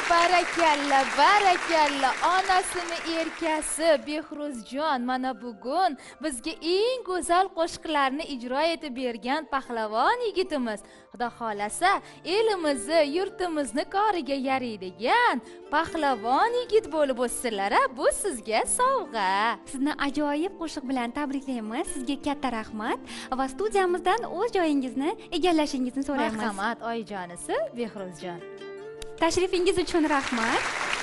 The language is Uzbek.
Barakalla, barakalla. Onasini erkasi Behruzjon mana bugun bizga eng go'zal qo'shiqlarni ijro etib bergan pahlavon yigitimiz. Xudo xolasa, elimizni, yurtimizni koriga yaraydigan pahlavon yigit bo'lib o'tsinlar. Bu sizga sovg'a. Sizni ajoyib qo'shiq bilan tabriklaymiz. Sizga katta rahmat va studiyamizdan o'z joyingizni egallashingizni so'raymiz. Marhamat, oyijonisi Behruzjon. Tashrifingiz uchun rahmat.